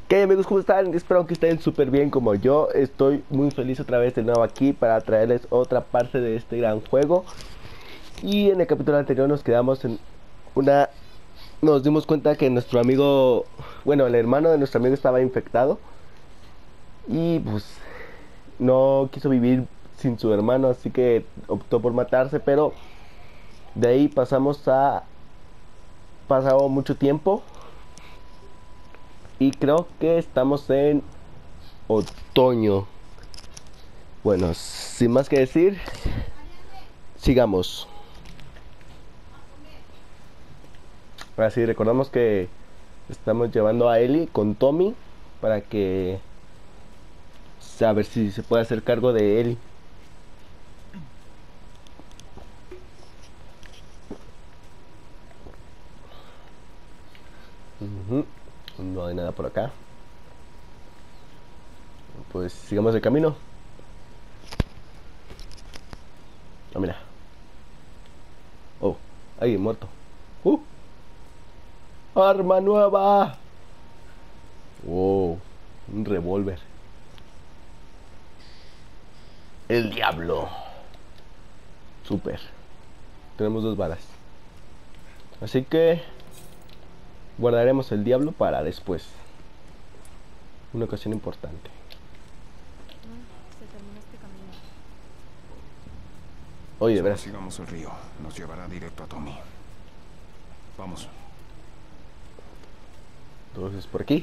¿Qué amigos? ¿Cómo están? Espero que estén súper bien como yo. Estoy muy feliz otra vez de nuevo aquí para traerles otra parte de este gran juego. Y en el capítulo anterior nos quedamos en una... Nos dimos cuenta que nuestro amigo... Bueno, el hermano de nuestro amigo estaba infectado. Y pues no quiso vivir sin su hermano, así que optó por matarse. Pero de ahí pasamos a... Pasado mucho tiempo. Y creo que estamos en otoño. Bueno, sin más que decir, sigamos. Ahora sí, recordamos que estamos llevando a Ellie con Tommy para que a ver si se puede hacer cargo de Ellie. Ujú. No hay nada por acá. Pues sigamos el camino. Ah, mira. Oh, alguien muerto. Arma nueva. Wow, un revólver. El diablo. Super. Tenemos 2 balas. Así que guardaremos el diablo para después. Una ocasión importante. Se terminó este camino. Oye, de Solo veras. sigamos el río. Nos llevará directo a Tommy. Vamos. Entonces, por aquí.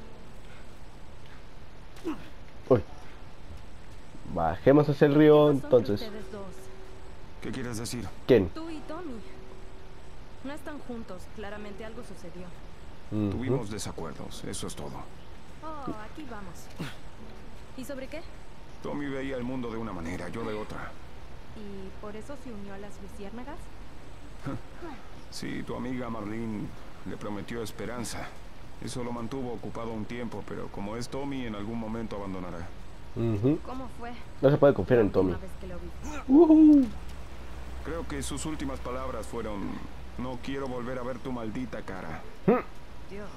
Uy. Bajemos hacia el río, ¿Qué pasó entre entonces. ustedes dos? ¿Qué quieres decir? ¿Quién? Tú y Tommy. No están juntos. Claramente algo sucedió. Tuvimos desacuerdos, eso es todo. Oh, aquí vamos. ¿Y sobre qué? Tommy veía el mundo de una manera, yo de otra. ¿Y por eso se unió a las luciérnagas? Sí, tu amiga Marlene le prometió esperanza. Eso lo mantuvo ocupado un tiempo, pero como es Tommy, en algún momento abandonará. ¿Cómo fue? No se puede confiar La en Tommy. última vez que lo vi. Creo que sus últimas palabras fueron: no quiero volver a ver tu maldita cara. Dios.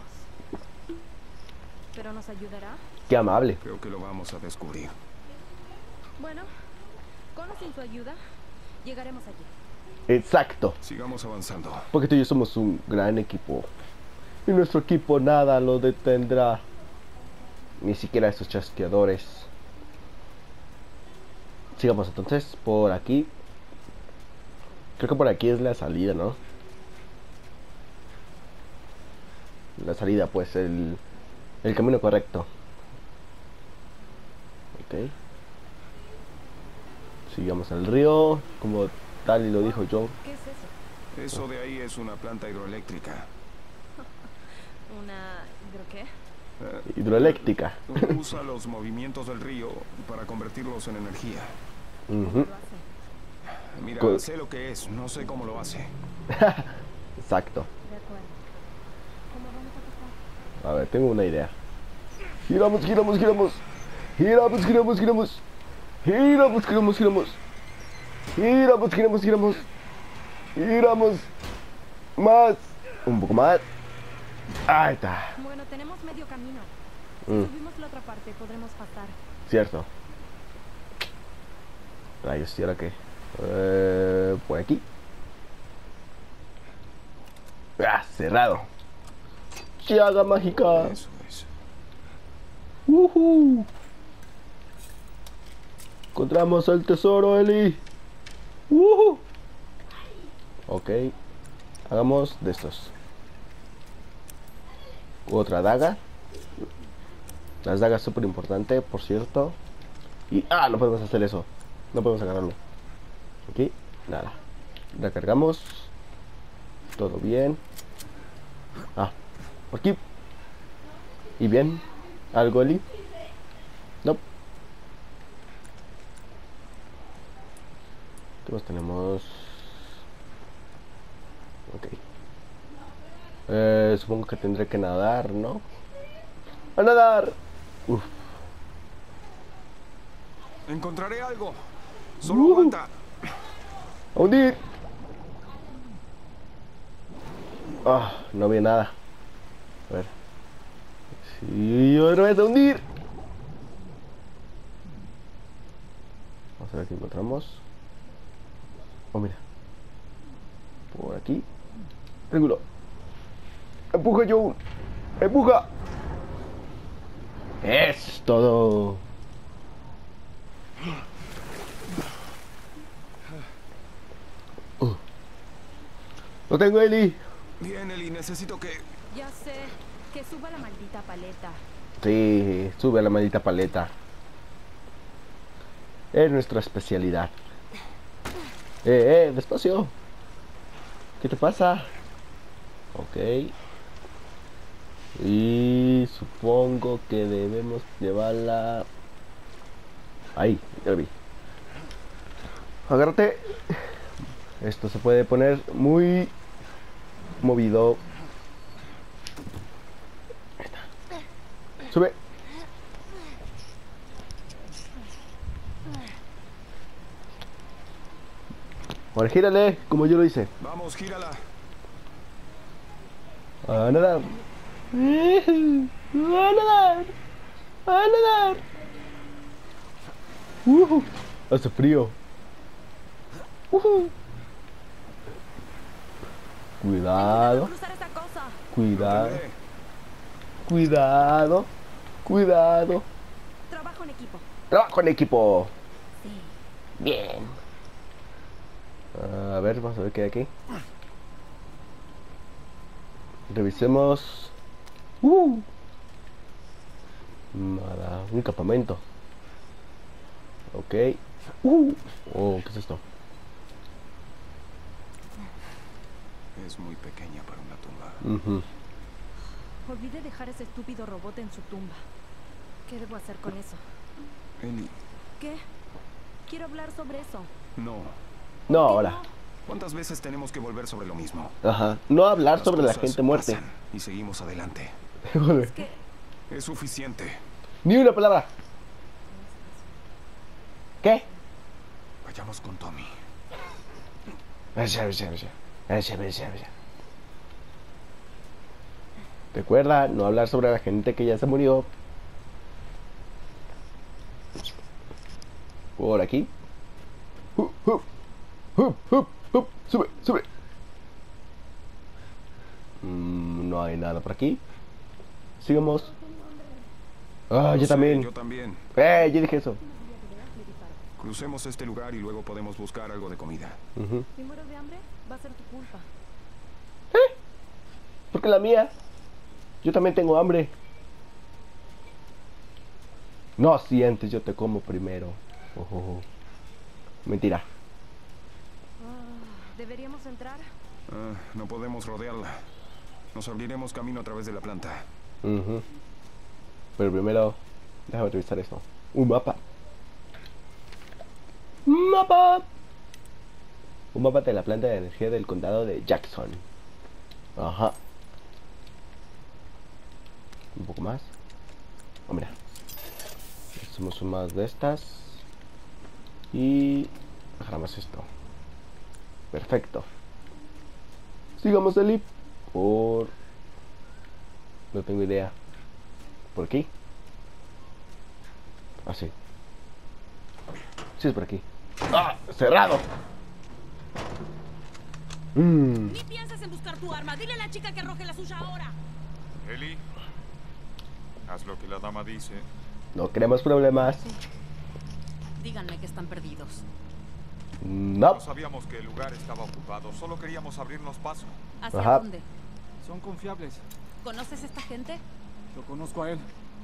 ¿Pero nos ayudará? Qué amable. Creo que lo vamos a descubrir. Bueno, con o sin su ayuda, llegaremos allí. Exacto. Sigamos avanzando. Porque tú y yo somos un gran equipo. Y nuestro equipo nada lo detendrá. Ni siquiera esos chasqueadores. Sigamos entonces por aquí. Creo que por aquí es la salida, ¿no? La salida, pues, el camino correcto. Ok. Sigamos al río, como tal y lo dijo Joe. ¿Qué es eso? Eso de ahí es una planta hidroeléctrica. ¿Una... ¿qué? Hidroeléctrica. Usa los movimientos del río para convertirlos en energía. ¿Cómo lo hace? Mira, sé lo que es, no sé cómo lo hace. Exacto. De acuerdo. ¿Cómo vamos a pasar? A ver, tengo una idea. Giramos, giramos, giramos. Giramos, giramos, giramos. Giramos, giramos, giramos. Giramos, giramos, giramos. Giramos. Más. Un poco más. Ahí está. Bueno, tenemos medio camino. Si subimos la otra parte, podremos pasar. Cierto. Rayos, ¿y ahora qué? Por aquí. Ah, cerrado. Llaga mágica. Eso es. Encontramos el tesoro, Eli. Ok. Hagamos de estos. Otra daga. Las dagas súper importante, por cierto. Y... ah, no podemos hacer eso. No podemos agarrarlo. Aquí, nada. Recargamos. Todo bien. Ah, por aquí. ¿Y bien? ¿Algo, Eli? No. ¿Qué más tenemos? Ok. Supongo que tendré que nadar, ¿no? ¡A nadar! Uf. Encontraré algo. Solo aguanta. ¡A hundir! Ah, no vi nada. A ver. Y otra vez a hundir. Vamos a ver qué encontramos. Oh, mira. Por aquí. Triángulo. Empuja, Joe. Empuja. Es todo. Lo tengo, Eli. Bien, Eli, necesito que... Ya sé. Que suba la maldita paleta. Sí, sube a la maldita paleta. Es nuestra especialidad. Despacio. ¿Qué te pasa? Ok. Y supongo que debemos llevarla... Ahí, ya lo vi. Agárrate. Esto se puede poner muy movido. Ahí está. Sube. Ahora gírale, como yo lo hice. Vamos, gírala. A nadar. A nadar. A nadar. Hace frío. Cuidado. Cruzar esa cosa. Cuidado. Tendré. Cuidado. Cuidado. Trabajo en equipo. Trabajo en equipo. Sí. Bien. A ver, vamos a ver qué hay aquí. Revisemos. Nada, un campamento. Ok. Oh, ¿qué es esto? Es muy pequeña para una tumba. Olvidé dejar ese estúpido robot en su tumba. ¿Qué debo hacer con eso? Eli, ¿Qué? Quiero hablar sobre eso. no. No, ¿Por qué ahora. no? ¿Cuántas veces tenemos que volver sobre lo mismo? Ajá. No hablar Las sobre la cosas gente muerte. pasan y seguimos adelante. Es que Es suficiente. Ni una palabra. ¿Qué? Vayamos con Tommy. Recuerda no hablar sobre la gente que ya se murió. Por aquí. Sube, sube. No hay nada por aquí. Sigamos. Ah, Lo yo sé, también. Yo también. Yo dije eso. Crucemos este lugar y luego podemos buscar algo de comida. si muero de hambre, va a ser tu culpa. Porque la mía. Yo también tengo hambre. No, si antes yo te como primero. Mentira. ¿Deberíamos entrar? No podemos rodearla. Nos abriremos camino a través de la planta. Pero primero, déjame revisar esto. Un mapa. Un mapa. Un mapa de la planta de energía del condado de Jackson. Ajá. Un poco más. Oh, mira. Hacemos más de estas. Y agarramos esto. Perfecto. Sigamos el por... No tengo idea. ¿Por aquí? Ah, sí. Sí, es por aquí. ¡Ah! ¡Cerrado! Ni pienses en buscar tu arma. Dile a la chica que arroje la suya ahora. Eli, haz lo que la dama dice. No queremos problemas. Díganme que están perdidos. No. No sabíamos que el lugar estaba ocupado, solo queríamos abrirnos paso. ¿Hacia Ajá. dónde? Son confiables. ¿Conoces a esta gente? Lo conozco a él.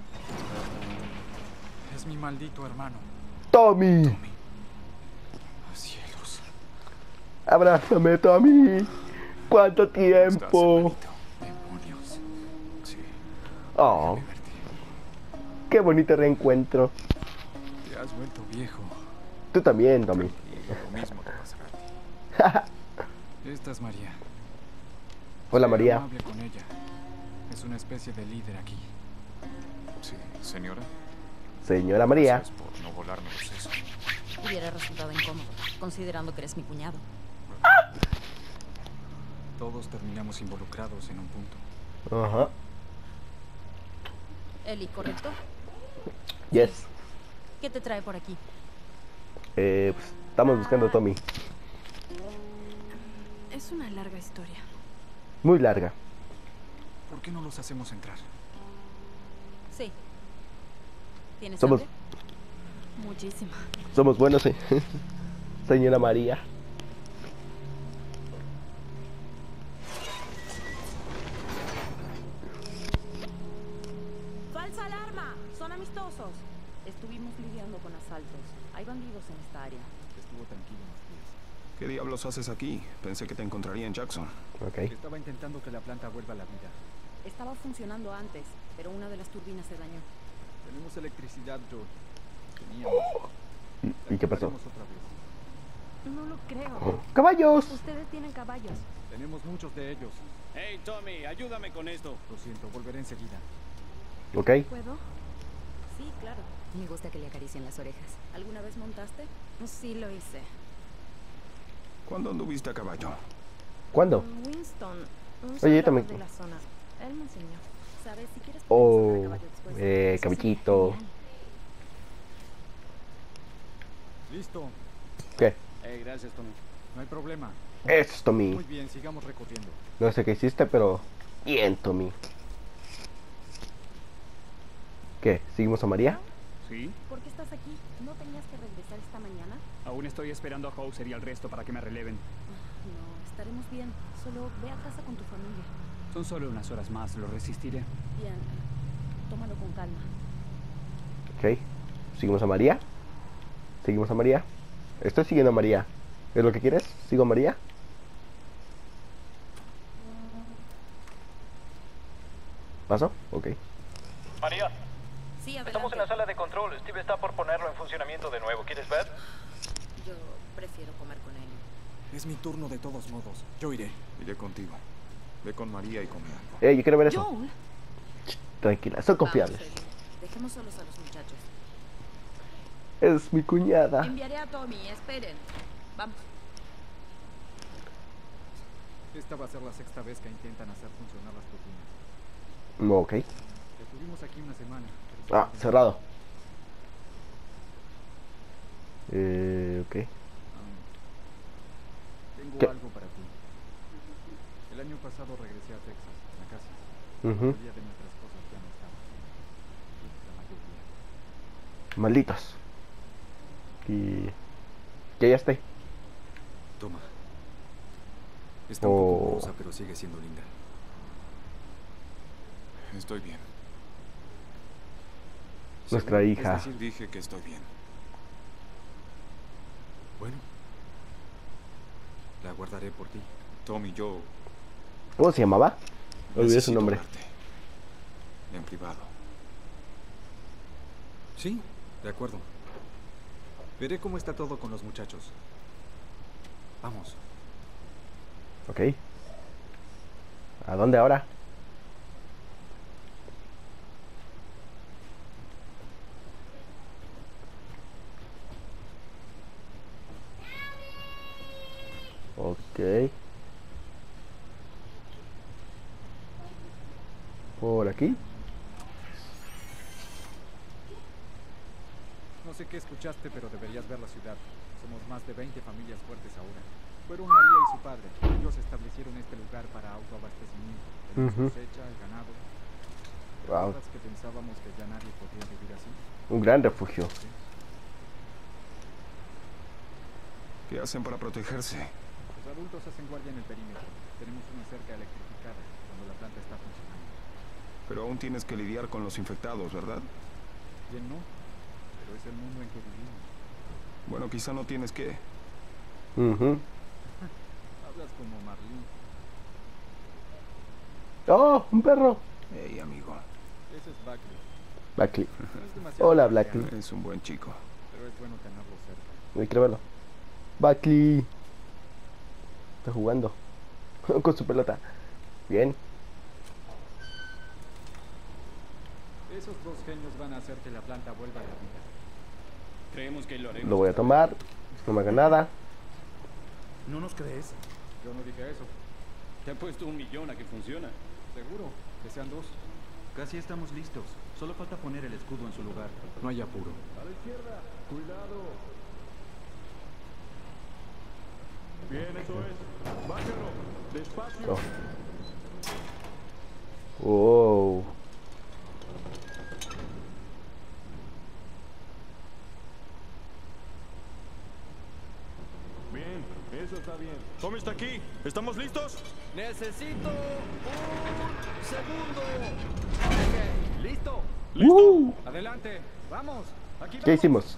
Es mi maldito hermano. Tommy. ¡Ah, cielos! Abrázame, Tommy. ¿Cuánto ¿Estás, tiempo? hermanito? Demonios. Sí, Oh, déjame verte. qué bonito reencuentro. Te has vuelto viejo. Tú también, Tommy. Y lo mismo te pasará a ti. Esta es María. Hola, Sé María. amable con ella. Es una especie de líder aquí. Sí, señora. Señora María. Gracias por no volarnos eso. Hubiera resultado incómodo, considerando que eres mi cuñado. Todos terminamos involucrados en un punto. Ajá. Eli, ¿correcto? Yes. ¿Qué te trae por aquí? Pues, estamos buscando a Tommy. Es una larga historia. Muy larga. ¿Por qué no los hacemos entrar? Sí. ¿Tienes Somos- hambre? Muchísima. Somos buenos, señora María. ¡Falsa alarma! ¡Son amistosos! Estuvimos lidiando con asaltos. Hay bandidos en esta área. Estuvo tranquilo unos días. ¿Qué diablos haces aquí? Pensé que te encontraría en Jackson. Ok. Estaba intentando que la planta vuelva a la vida. Estaba funcionando antes, pero una de las turbinas se dañó. Tenemos electricidad, Joel. Teníamos. ¿Y qué pasó? Haremos otra vez. No lo creo. ¡Caballos! Ustedes tienen caballos. Tenemos muchos de ellos. Hey, Tommy, ayúdame con esto. Lo siento, volveré enseguida. Ok. ¿Puedo? Sí, claro. Me gusta que le acaricien las orejas. ¿Alguna vez montaste? Sí, lo hice. ¿Cuándo anduviste a caballo? ¿Cuándo? Winston, un Oye, yo soldado también. de la zona. Él me enseñó. ¿Sabes? Si quieres Oh, podemos andar a caballo después. Eso sería caballito. genial. Listo. ¿Qué? Hey, gracias, Tommy. No hay problema. Eso es Tommy. Muy bien, sigamos recorriendo. No sé qué hiciste, pero bien, Tommy. ¿Qué? ¿Seguimos a María? ¿Sí? ¿Por qué estás aquí? ¿No tenías que regresar esta mañana? Aún estoy esperando a Hauser y al resto para que me releven. No, estaremos bien. Solo ve a casa con tu familia. Son solo unas horas más, lo resistiré. Bien, tómalo con calma. Ok. ¿Seguimos a María? ¿Seguimos a María? Estoy siguiendo a María. ¿Es lo que quieres? ¿Sigo a María? ¿Paso? Ok. María, Sí, adelante. estamos en la sala de control. Steve está por ponerlo en funcionamiento de nuevo. ¿Quieres ver? Yo prefiero comer con él. Es mi turno de todos modos. Yo iré. Iré contigo. Ve con María y come algo. Yo quiero ver eso. Joel. Tranquila, son confiables. Vamos, Eli. Dejemos solos a los muchachos. Es mi cuñada. Enviaré a Tommy. Esperen. Vamos. Esta va a ser la sexta vez que intentan hacer funcionar las turbinas. Ok. Estuvimos aquí una semana. pero Ah, cerrado. Ok. Tengo ¿Qué? algo para ti. El año pasado regresé a Texas, a casa. Ujú. La mayoría de nuestras cosas ya no estaban. La mayoría. Malditos. Y... que ya esté. Toma. Está un Oh. poco borrosa, pero sigue siendo linda. Estoy bien. Nuestra ¿Seguro? hija. Es decir, dije que estoy bien. Bueno. La guardaré por ti. Tommy, yo ¿Cómo se llamaba? Olvidé su necesito nombre. verte. En privado. Sí, de acuerdo. Veré cómo está todo con los muchachos. Vamos. Ok. ¿A dónde ahora? Ok. Por aquí. No sé qué escuchaste, pero deberías ver la ciudad. Somos más de 20 familias fuertes ahora. Fueron María y su padre. Ellos establecieron este lugar para autoabastecimiento. Tenemos Ujú. cosecha, el ganado. Wow. ¿Recuerdas que pensábamos que ya nadie podría vivir así? Un gran refugio. Sí. ¿Qué hacen para protegerse? Los adultos hacen guardia en el perímetro. Tenemos una cerca electrificada cuando la planta está funcionando. Pero aún tienes que lidiar con los infectados, ¿verdad? Bien, no, pero es el mundo en que vivimos. Bueno, quizá no tienes que. Ujú. Hablas como Marlene. ¡Oh! ¡Un perro! Hey, amigo. Ese es Buckley. Blackley. No es demasiado Hola, grande, Blackley. Eres un buen chico. pero es bueno tenerlo cerca. Uy, quiero verlo. Blackley. Está jugando. Con su pelota. Bien. Esos dos genios van a hacer que la planta vuelva a la vida. Creemos que lo haremos. Lo voy a tomar. No me haga nada. ¿No nos crees? Yo no dije eso. Te he puesto $1.000.000 a que funciona. Seguro, que sean dos. Casi estamos listos. Solo falta poner el escudo en su lugar. No hay apuro. A la izquierda. Cuidado. Bien, eso es. Bájalo. Despacio. Oh. Wow. Bien, eso está bien. Tommy está aquí. ¿Estamos listos? Necesito un segundo. Ok, listo. Adelante, vamos. Aquí ¿Qué hicimos?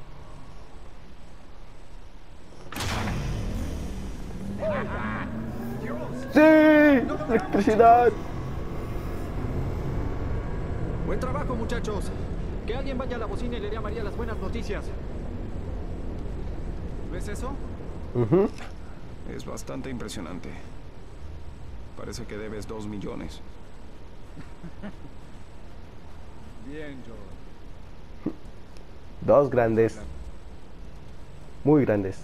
¡Sí! ¡Electricidad! Buen trabajo, muchachos. Que alguien vaya a la bocina y le dé a María las buenas noticias. ¿Ves eso? Ujú. Es bastante impresionante. Parece que debes 2 millones. Bien, Joel. Dos grandes. Muy grandes.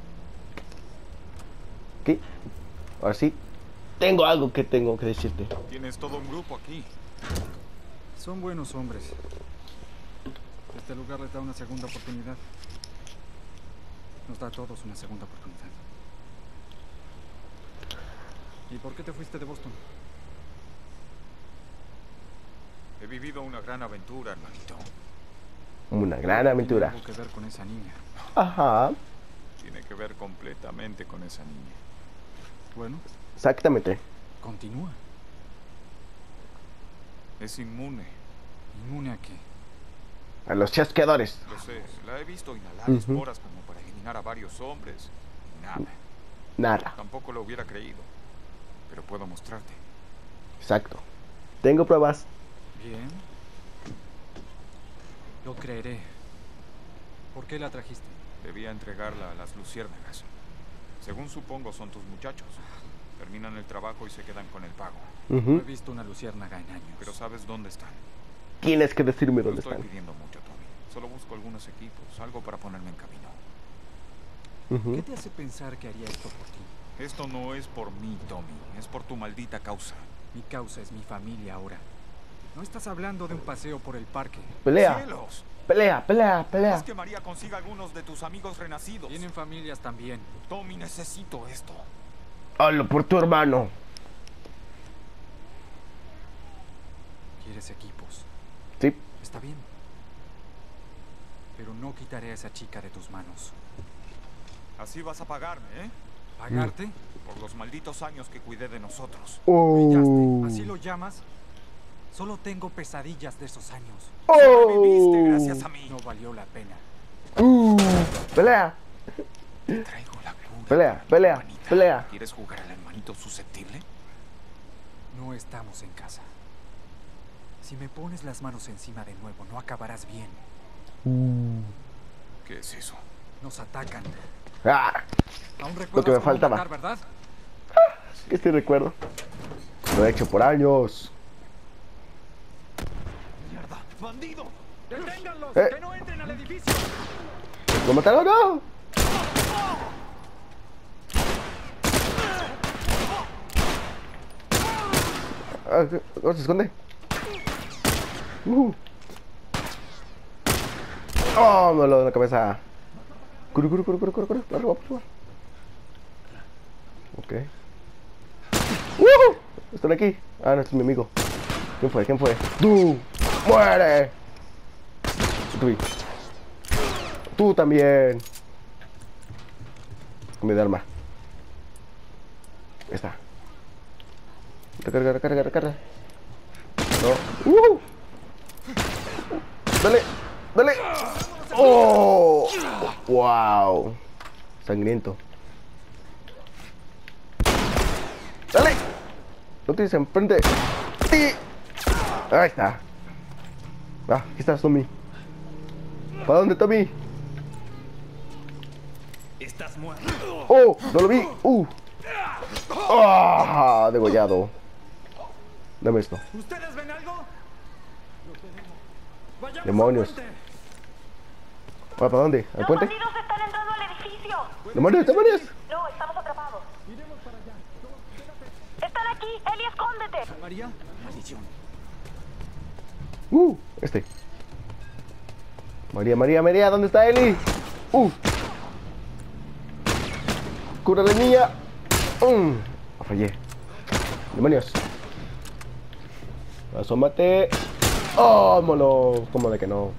¿Qué? Ahora sí. Tengo algo que tengo que decirte. Tienes todo un grupo aquí. Son buenos hombres. Este lugar les da una segunda oportunidad. Nos da a todos una segunda oportunidad. ¿Y por qué te fuiste de Boston? He vivido una gran aventura, hermanito. Una gran aventura. Tiene algo que ver con esa niña. Ajá. Tiene que ver completamente con esa niña. Bueno, Exactamente. continúa. Es inmune. ¿Inmune a qué? A los chasqueadores. Lo sé, la he visto inhalar Ujú. esporas como para eliminar a varios hombres. Nada. Nada. Tampoco lo hubiera creído. Pero puedo mostrarte. Exacto. Tengo pruebas. Bien. Lo creeré. ¿Por qué la trajiste? Debía entregarla a las luciérnagas. Según supongo, son tus muchachos. Terminan el trabajo y se quedan con el pago. No Ujú. he visto una luciérnaga en años. Pero sabes dónde están. Tienes que decirme No dónde estoy están. pidiendo mucho, Tommy. Solo busco algunos equipos, algo para ponerme en camino. Ujú. ¿Qué te hace pensar que haría esto por ti? Esto no es por mí, Tommy. Es por tu maldita causa. Mi causa es mi familia ahora. No estás hablando de un paseo por el parque. Pelea. ¡Cielos! Pelea, pelea, pelea. Haz que María consiga algunos de tus amigos renacidos. Tienen familias también. Tommy, necesito esto. Hazlo por tu hermano. ¿Quieres equipos? Sí. Está bien. Pero no quitaré a esa chica de tus manos. Así vas a pagarme, ¿eh? ¿Pagarte? Por los malditos años que cuidé de nosotros. Oh. ¿Así lo llamas? Solo tengo pesadillas de esos años. Sobreviviste gracias a mí. No valió la pena. Pelea. Traigo la cura. Pelea, pelea, hermanita. pelea. ¿Quieres jugar al hermanito susceptible? No estamos en casa. Si me pones las manos encima de nuevo, no acabarás bien. ¿Qué es eso? Nos atacan. Ah, Aún Lo que recuerdas me cómo faltaba. matar, ¿verdad? este recuerdo. Lo he hecho por años. ¡Mierda! ¡Bandido! ¡Deténganlos! Eh. ¡Que no entren al edificio! ¿Lo mataron o no? Ah, ¿cómo se esconde? Oh, me lo doy en la cabeza. Corre, corre, corre, corre, corre, corre. Arriba, arriba. Ok. Están aquí. Ah, no, este es mi amigo. ¿Quién fue? ¿Quién fue? ¡Tú! ¡Muere! Tú también. Cambio de arma. Ahí está. Recarga, recarga, recarga. No. Dale, dale. Oh, wow. Sangriento. Dale. No tienes enfrente. Sí. Ahí está. Ah, aquí estás, Tommy. ¿Para dónde, Tommy? Estás muerto. ¡Oh! ¡No lo vi! ¡Ah! Degollado. Dame esto. ¿Ustedes ven algo? Vayamos Demonios. al puente. ¿Para dónde? ¿Al puente? Los bandidos están entrando al edificio. ¡Demonios, demonios! No, estamos atrapados. Están aquí. Eli, escóndete. ¿María? Maldición. Este. María, María, María, ¿dónde está Eli? Cura de niña. Fallé. Demonios. Asómate. ¡Oh, molo! ¿Cómo de que no?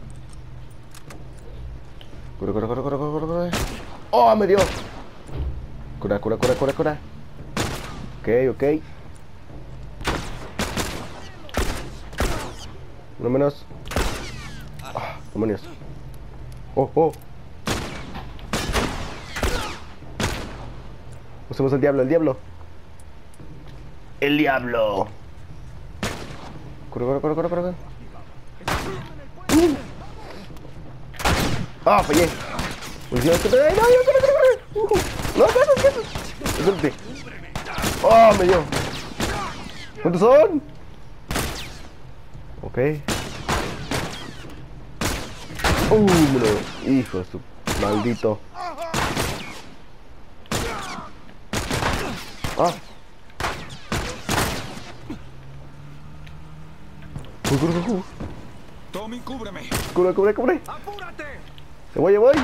Cura, cura, cura, cura, cura, cura. ¡Oh, me dio! Cura, cura, cura, cura, cura. Ok, ok. Uno menos. Demonios. Oh. Usemos el diablo, el diablo. El diablo. Corre, corre, corre, corre, corre. Fallé. ¡No, ¿qué haces? Espérate. Me dio. ¿Cuántos son? Ok. Hijo de su maldito. Tommy, cúbreme. Cubre. ¡Apúrate! Te voy. ¡Allí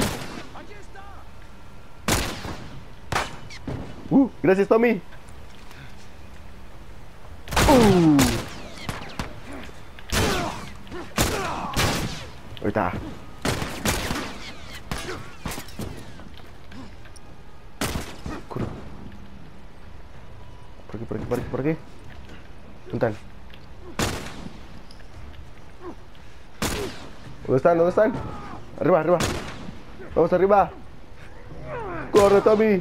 está! Gracias, Tommy. Ahorita. Cura. Por aquí. ¿Dónde están? ¿Dónde están? Arriba. Vamos arriba. Corre, Tommy.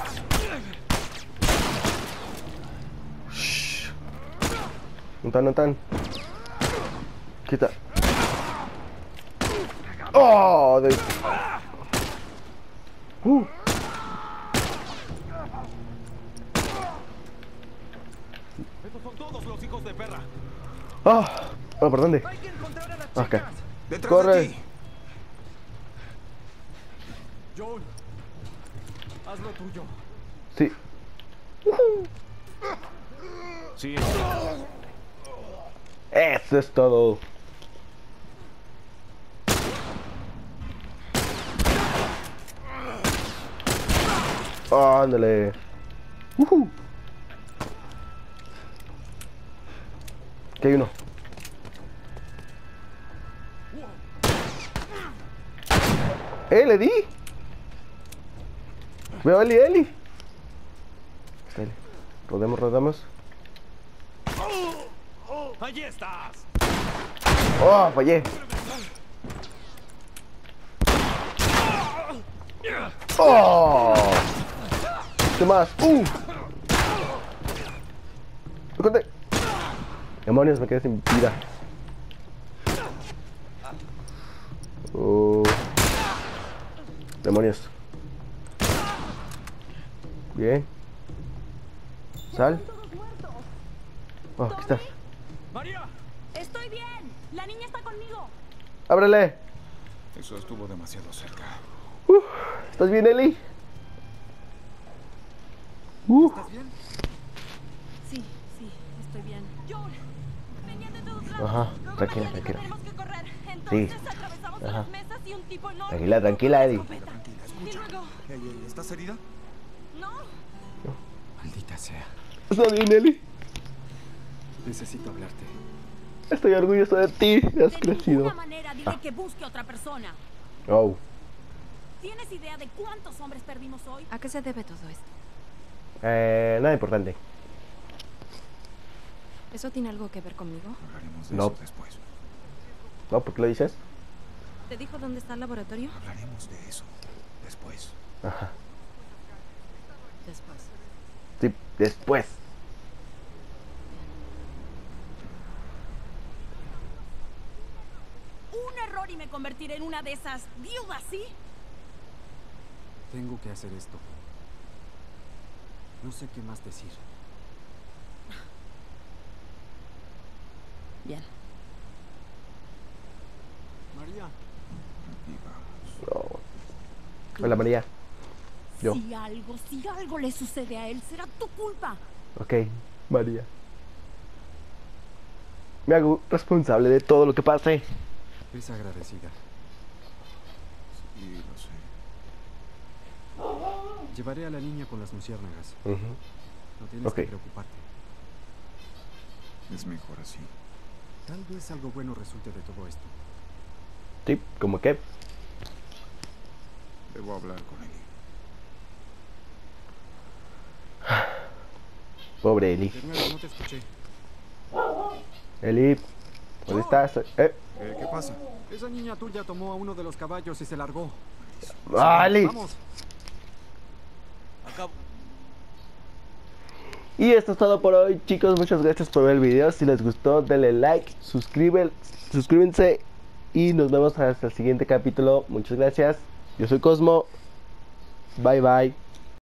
¿Dónde están? Quita. ¡Estos son todos los hijos de perra! ¿Por dónde? ¡Hay que encontrar a las Ok. chicas! ¡Detrás Corre. de ti! Joel, haz lo tuyo. Sí. Sí, Eso es todo. Ándale. Aquí hay uno. Le di. Veo a Eli. Está Eli. Rodemos. ¡Allí estás! Fallé. ¿Qué más? ¿Me conté? Demonios, me quedé sin vida. Demonios. Bien. Sal. Aquí estás. ¡María! Estoy bien. La niña está conmigo. Ábrele. eso estuvo demasiado cerca. ¿Estás bien, Eli? ¿Estás bien? Sí, estoy bien. Joel, venían de todos lados. Ajá, Luego tranquila, nos dijo, tranquila. tenemos que correr. Entonces Sí. atravesamos Ajá. las mesas y un tipo enorme. Tranquila, tranquila, Eddie. Escopeta. Y luego, ¿Estás herida? no. Maldita sea. ¿Estás bien, Eli? Necesito hablarte. Estoy orgulloso de ti. Has De crecido. ninguna manera dile que busque otra persona. ¿Tienes idea de cuántos hombres perdimos hoy? ¿A qué se debe todo esto? Nada importante. ¿Eso tiene algo que ver conmigo? Hablaremos de No. eso después. ¿No? ¿Por qué lo dices? ¿Te dijo dónde está el laboratorio? Hablaremos de eso después. Ajá. Después. Sí, después. Un error y me convertiré en una de esas viudas, ¿sí? Tengo que hacer esto. No sé qué más decir. Bien. María. Y vamos. Hola, María. Yo. Si algo le sucede a él, será tu culpa. Ok, María. Yo. María, estoy bien. La niña está conmigo. Sí, después. Tienes idea de cuántos hombres perdimos hoy. ¿A qué se debe todo esto? ¿No? ¿Por qué lo dices? me hago responsable de todo lo que pase. Es agradecida. Sí, lo sé. Llevaré a la niña con las luciérnagas. Ujú. No tienes Ok. que preocuparte. Es mejor así. Tal vez algo bueno resulte de todo esto. Sí, como que. Debo hablar con Eli. Pobre Eli. De nuevo, no te escuché. Eli, ¿dónde estás? ¿Qué pasa? Esa niña tuya tomó a uno de los caballos y se largó. Eli. Vamos. Acabo. Y esto es todo por hoy, chicos. Muchas gracias por ver el video. Si les gustó, denle like, suscríbanse y nos vemos hasta el siguiente capítulo. Muchas gracias. Yo soy Cosmo. Bye bye.